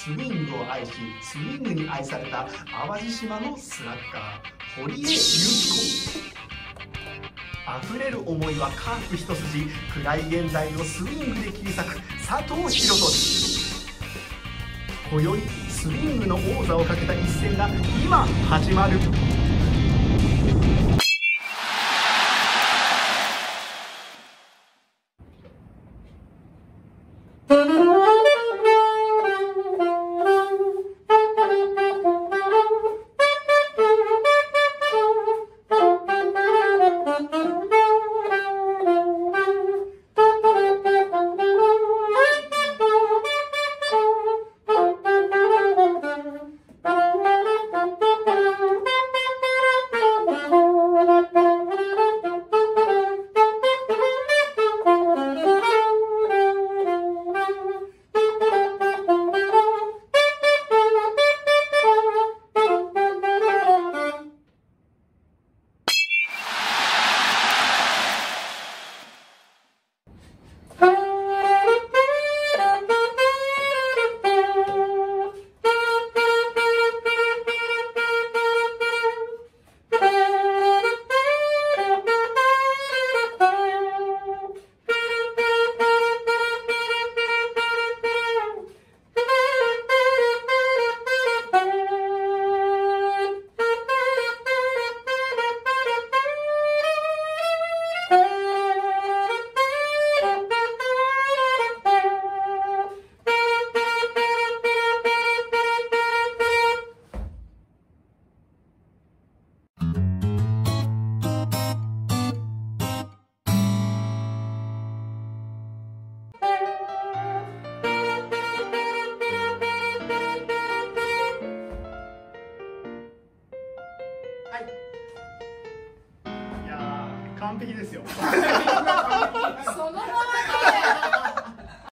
スイングを愛し、スイングに愛された淡路島のスラッガー、堀江由紀子。溢れる思いはカープ一筋、暗い現在をスイングで切り裂く佐藤弘俊。今宵スイングの王座をかけた一戦が今始まる。 完璧ですよ。 そのままで